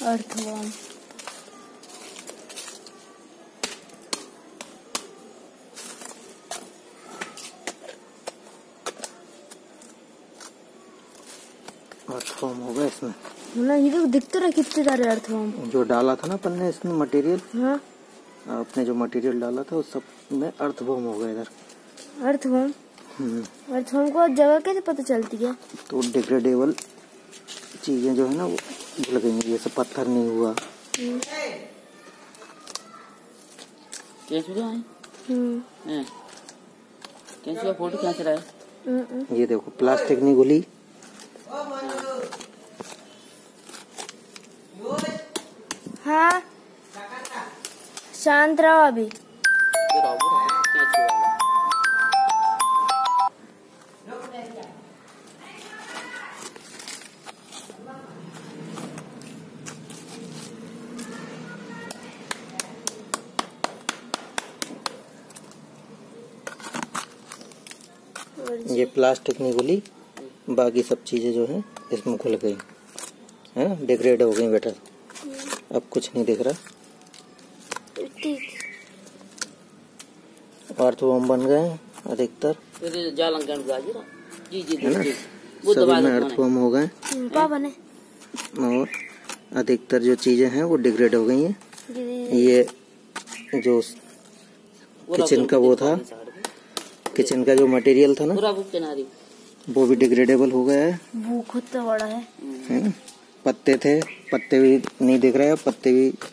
Earthworm. Earthworm होगा इसमें ना, ये तो दिखते रहे कितने सारे अर्थवर्म। जो डाला था ना अपन ने इसमें मटेरियल, हाँ, आपने जो मटेरियल डाला था उस सब में अर्थवर्म होगा इधर। अर्थवर्म। अर्थवर्म को जगह कैसे पता चलती है? तो डिग्रेडेबल चीजें जो है ना वो घुल गई, जैसे पत्थर नहीं हुआ। कैसे फोटो खींच रहा है? ये देखो प्लास्टिक नहीं घुली। हाँ, शांत रहो अभी। ये प्लास्टिक नहीं घुली, बाकी सब चीजें जो है इसमें घुल गई है, डिग्रेड हो गई बेटा। अब कुछ नहीं दिख रहा। अर्थवर्म बन गए अधिकतर, है ना, सभी में अर्थवर्म हो गए और अधिकतर जो चीजें हैं वो डिग्रेड हो गई हैं। ये जो किचन का वो था, किचन का जो मटेरियल था ना वो भी डिग्रेडेबल हो गया है। वो खुद तो बड़ा है ना? पत्ते थे, पत्ते भी नहीं दिख रहे हैं, पत्ते भी